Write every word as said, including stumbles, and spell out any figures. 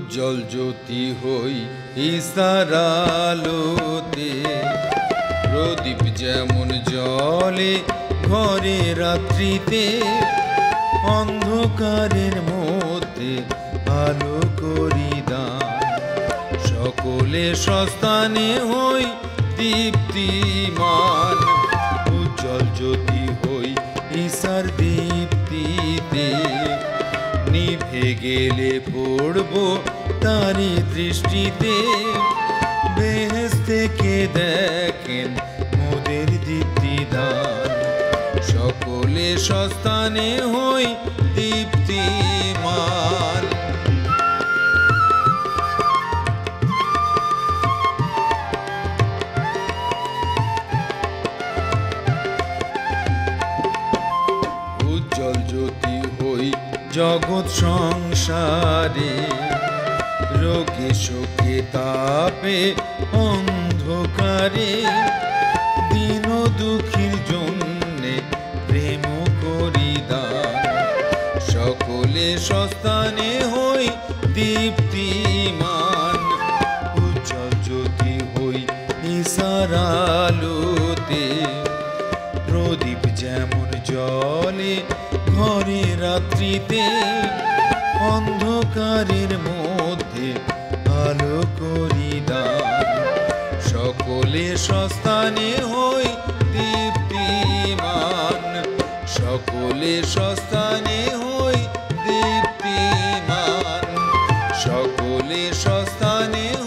উজ্জ্বল জ্যোতি হই ঈশার আলোতে, প্রদীপ যেমন জ্বলে ঘরে রাত্রিতে, অন্ধকারের মধ্যে আলো করি দান। সকলে সস্তানে হই দীপ্তিমান, উজ্জ্বল জ্যোতি হই ঈশার দীপ্তিতে। নিভে গেলে পড়ব তারি দৃষ্টিতে, বেহেশত থেকে দেখেন মোদের দীপ্তিদান। সকলে সস্তানে হই দীপ্তিমান। উজ্জ্বল জ্যোতি হই জগৎ সংসারে, রোগে শোকে তাপে অন্ধকারে, দীন দুঃখীর জন্যে প্রেম করি দান। সকলে সস্তানে হই দীপ্তিমান, উজ্জ্বল জ্যোতি হই ঈশার আলোতে। প্রদীপ যেমন জ্বলে ঘরে রাত্রিতে, অন্ধকারের মধ্যে আলো করি দান। সকলে সস্তানে হই দীপ্তিমান, সকলে সস্তানে হই দীপ্তিমান, সকলে সস্তানে